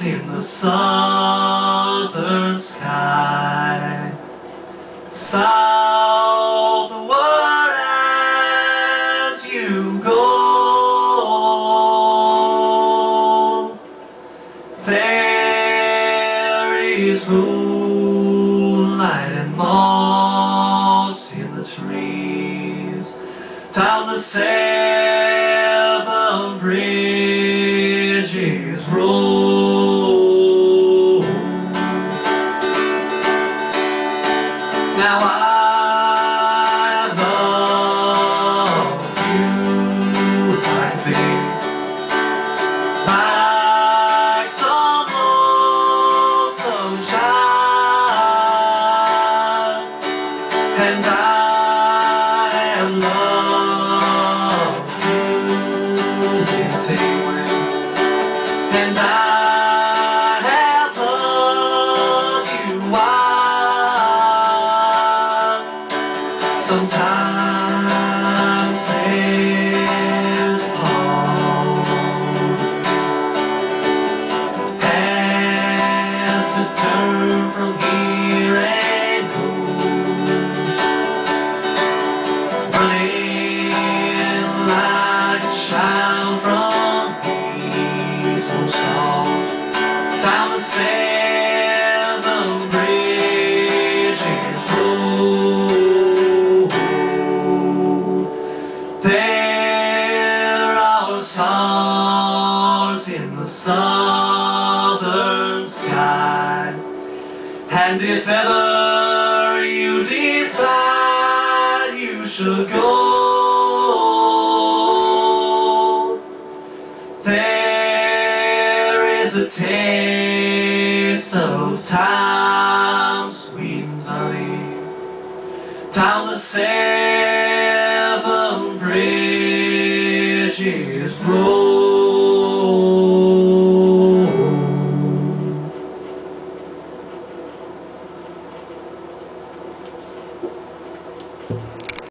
in the southern sky, southward as you go. There is moonlight and moss in the trees, down the seven bridges roll. Now I love you, I think, like some autumn child, and I love you, and I have loved you while sometimes as Paul has to turn from here and go, running like a child from peaceful songs, down the seven bridges road. There are stars in the southern sky, and if ever you decide you should go, there is a taste of time, sweet and honey, down the seven bridges road.